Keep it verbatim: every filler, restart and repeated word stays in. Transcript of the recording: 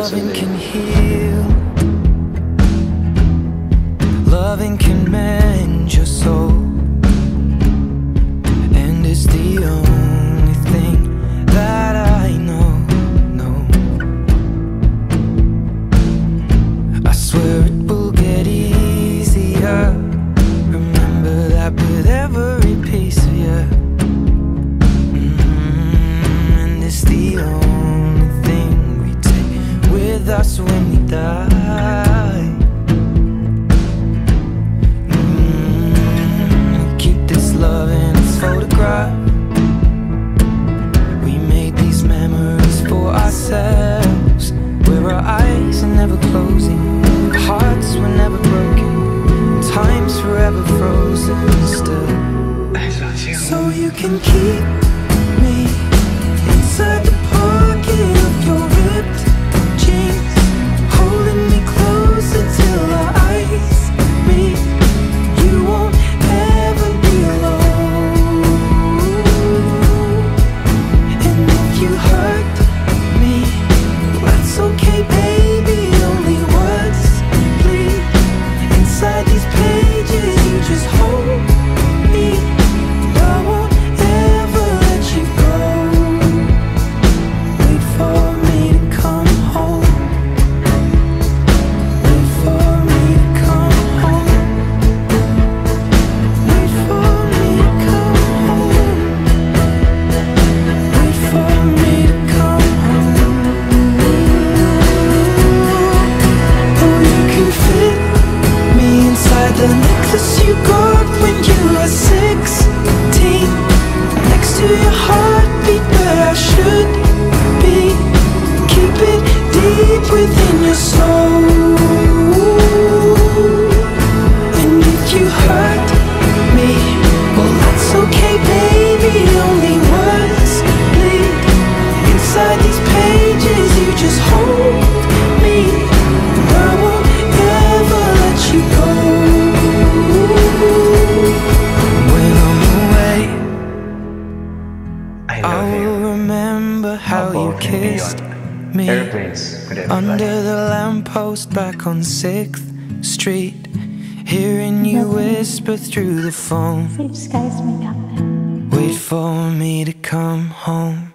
Loving can heal, loving can mend your soul, and it's the only thing that I know, no. I swear it will get easier. Remember that with every piece of you. Mm-hmm. And it's the only thing we take with us when we die. Mm-hmm. Keep this love in its photograph. We made these memories for ourselves, where our eyes are never closing, our hearts were never broken, time's forever frozen still. So you can keep me inside the pocket of your ripped jeans, holding me closer till our eyes meet. You won't ever be alone. And if you hurt me, that's okay, baby. Only words bleed inside these pages. You just hold me. I won't ever let you go. Wait for me to come home. Wait for me to come home. Wait for me to come home. Wait for me to come home. Oh, you can fit me inside the necklace you got when you were sixteen, next to your heartbeat where I should be. Keep it deep within your soul. And if you hurt me, well, that's okay, baby. Only words bleed inside these pages. You just hold me. I won't ever let you go. When I'm away, I I love will you. remember how you Above and beyond. kissed me Airplanes with everybody. under the lamppost back on sixth street, hearing you whisper through the phone. Safe skies make up. Wait for me to come home.